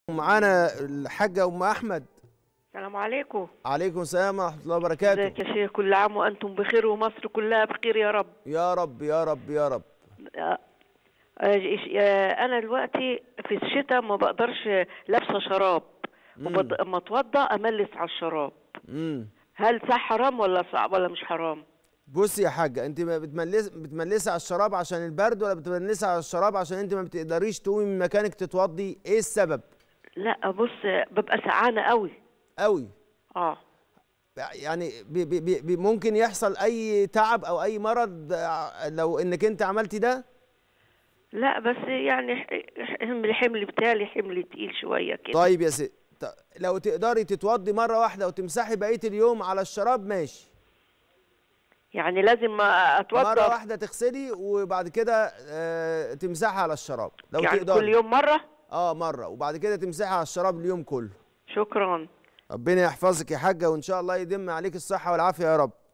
معانا الحاجة أم أحمد. السلام عليكم. عليكم السلام ورحمة الله وبركاته. ازيك يا شيخ؟ كل عام وأنتم بخير ومصر كلها بخير يا رب. يا رب يا رب يا رب. أنا دلوقتي في الشتاء ما بقدرش لابسة شراب، وما اتوضى أملس على الشراب. هل صح حرام ولا صعب ولا مش حرام؟ بصي يا حاجة، أنت بتملسي على الشراب عشان البرد ولا بتملسي على الشراب عشان أنت ما بتقدريش تقومي من مكانك تتوضي؟ إيه السبب؟ لا بص، ببقى سقعانة قوي قوي. يعني ممكن يحصل أي تعب أو أي مرض لو إنك أنت عملتي ده؟ لا بس يعني الحمل بتاعي حمل تقيل شوية كده. طيب يا ست، لو تقدري تتوضي مرة واحدة وتمسحي بقية اليوم على الشراب ماشي. يعني لازم اتوضى مرة واحدة تغسلي وبعد كده تمسحي على الشراب لو يعني تقدري. كل يوم مرة؟ مرة، وبعد كده تمسحي على الشراب اليوم كله. شكرا. ربنا يحفظك يا حاجة، وإن شاء الله يدم عليك الصحة والعافية يا رب.